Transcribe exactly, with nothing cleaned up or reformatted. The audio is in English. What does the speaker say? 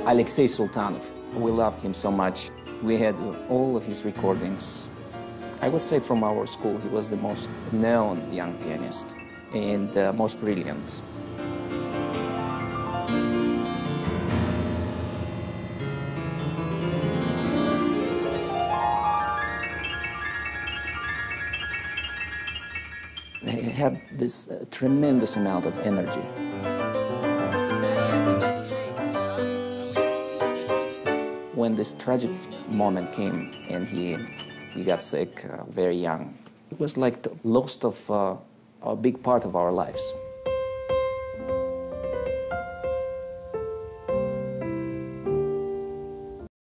Alexei Sultanov. We loved him so much. We had all of his recordings. I would say from our school he was the most known young pianist and uh, most brilliant. He had this uh, tremendous amount of energy. When this tragic moment came and he, he got sick uh, very young, it was like the loss of uh, a big part of our lives.